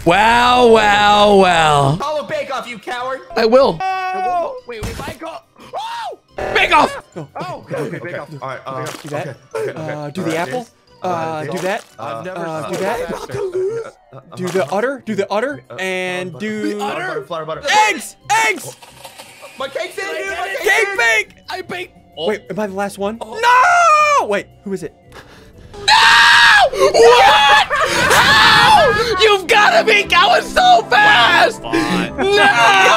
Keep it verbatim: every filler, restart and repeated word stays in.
Well, well, well. Call a bake off, you coward. I will. Oh, wait, wait, bake off. Oh! Bake off. Oh, okay, okay, bake off. All right, uh, Do that. okay, okay, okay. Uh, do All the right, apple. this. Uh, this. do that. I've never uh, seen do that. that. Do the udder. Do the udder. Uh, And butter, do butter, butter, flour, butter. Eggs. Eggs. My cake's in, dude. My cake's Cake in. bake. I bake. Oh. Wait, am I the last one? No! Wait, who is it? No! What? How? You've got to be going so fast. No!